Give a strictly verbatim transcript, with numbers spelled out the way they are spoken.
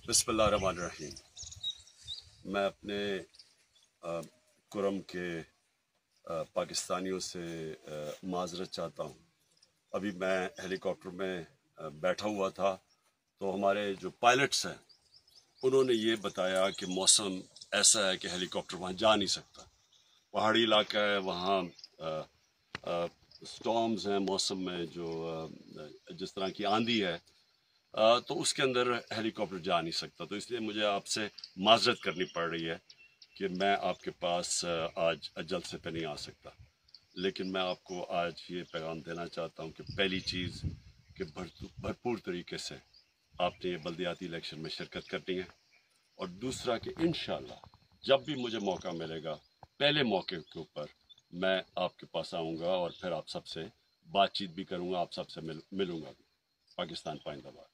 बिस्मिल्लाहिर्रहमानिर्रहीम। मैं अपने कुरम के आ, पाकिस्तानियों से माजरत चाहता हूँ। अभी मैं हेलीकॉप्टर में आ, बैठा हुआ था तो हमारे जो पायलट्स हैं उन्होंने ये बताया कि मौसम ऐसा है कि हेलीकॉप्टर वहाँ जा नहीं सकता। पहाड़ी इलाका है, वहाँ स्टॉर्म्स हैं, मौसम में जो आ, जिस तरह की आंधी है आ, तो उसके अंदर हेलीकॉप्टर जा नहीं सकता। तो इसलिए मुझे आपसे माजरत करनी पड़ रही है कि मैं आपके पास आज जल्द से पे नहीं आ सकता। लेकिन मैं आपको आज ये पैगाम देना चाहता हूँ कि पहली चीज़ कि भरपूर तरीके से आपने ये बल्दियाती इलेक्शन में शिरकत करनी है, और दूसरा कि इंशाल्लाह जब भी मुझे मौका मिलेगा पहले मौके के ऊपर मैं आपके पास आऊँगा और फिर आप सबसे बातचीत भी करूँगा, आप सबसे मिल मिलूँगा भी। पाकिस्तान पाइंदाबाद।